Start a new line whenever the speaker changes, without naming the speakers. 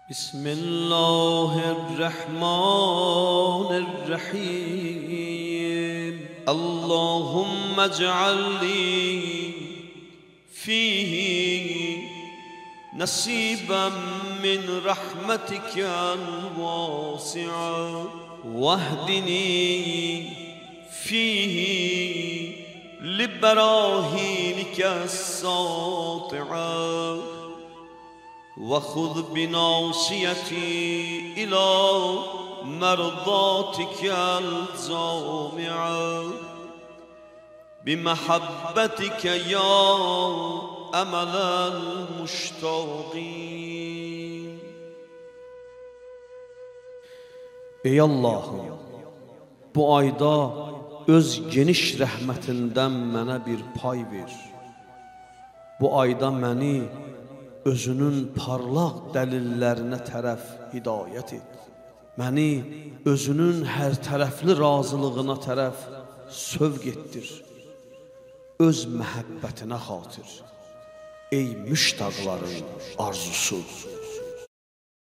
بسم الله الرحمن الرحيم اللهم اجعل لي فيه نصيبا من رحمتك الواسعة واهدني فيه لبراهينك الساطعة وخذ بناصيتي إلى مرضاتك الجامعة بمحبتك يا أمل المشتاقين.
Ey Allah'ım, bu ayda öz geniş rəhmətindən mənə bir pay ver. Bu ayda məni özünün parlaq dəlillərinə tərəf hidayət et. Məni özünün hər tərəfli razılığına tərəf sövq etdir. Öz məhəbbətinə xatir. Ey müştaqların arzusu.